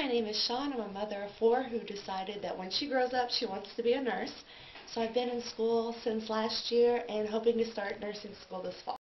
my name is Shawn. I'm a mother of 4 who decided that when she grows up she wants to be a nurse. So I've been in school since last year and hoping to start nursing school this fall.